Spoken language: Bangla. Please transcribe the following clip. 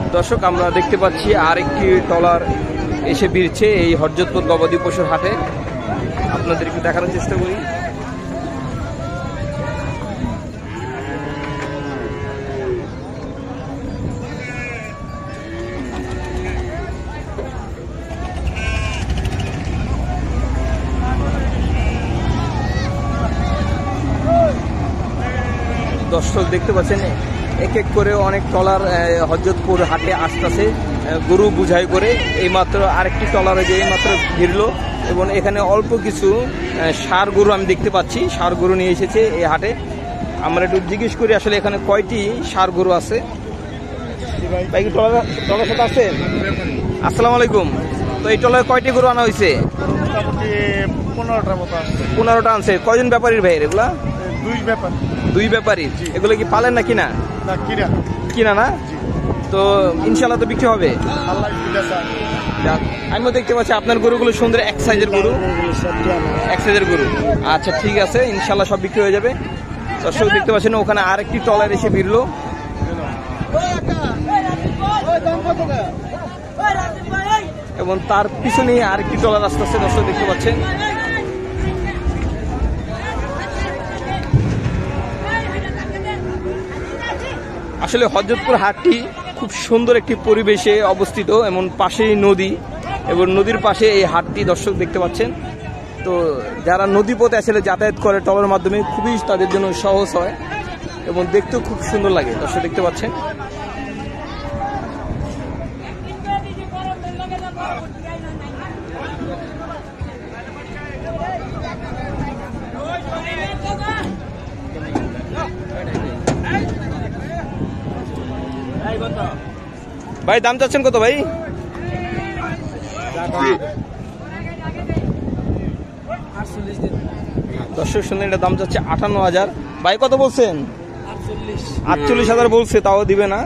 দর্শক আমরা দেখতে পাচ্ছি আরেকটি ট্রলার এসে ভিড়ছে এই হরজতপুর গবাদি পশুর হাটে। আপনাদেরকে দেখানোর চেষ্টা করি। দর্শক দেখতে পাচ্ছেন এক এক করে অনেক ট্রলার হরজতপুর হাটে আসতেছে গরু বুঝাই করে। এইমাত্র আরেকটি ট্রলারে যে এইমাত্র ভিড়লো এবং এখানে অল্প কিছু ষাঁড় গরু আমি দেখতে পাচ্ছি। ষাঁড় গরু নিয়ে এসেছে এই হাটে। আমরা একটু জিজ্ঞেস করি আসলে এখানে কয়টি ষাঁড় গরু আছে। ভাই কি ট্রলার সাথে আছে? আসসালামু আলাইকুম। তো এই ট্রলারে কয়টি গরু আনা হয়েছে? 15টা আনছে। কয়জন ব্যাপারীর ভাই এগুলা? দুই ব্যাপারী। এগুলো কি পালেন না কিনা? কিনা না? তো ইনশাল্লাহ তো বিক্রি হবে। আমিও দেখতে পাচ্ছি আপনার গরুগুলো সুন্দর এক সাইজের গরু। আচ্ছা ঠিক আছে, ইনশাল্লাহ সব বিক্রি হয়ে যাবে। দর্শক দেখতে পাচ্ছেন ওখানে আরেকটি ট্রলার এসে ভিড়লো এবং তার পিছনে আরেকটি ট্রলার আসতেছে। দর্শক দেখতে পাচ্ছেন আসলে হরজতপুর হাটটি খুব সুন্দর একটি পরিবেশে অবস্থিত এবং পাশেই নদী এবং নদীর পাশে এই হাটটি দর্শক দেখতে পাচ্ছেন। তো যারা নদী পথে আসলে যাতায়াত করে ট্রলারের মাধ্যমে খুবই তাদের জন্য সহজ হয় এবং দেখতেও খুব সুন্দর লাগে। দর্শক দেখতে পাচ্ছেন ভাই দাম চাচ্ছেন কত ভাই? দর্শক শুনলেন এটা দাম যাচ্ছে 58,000। ভাই কত বলছেন? 48,000 বলছে, তাও দিবে না।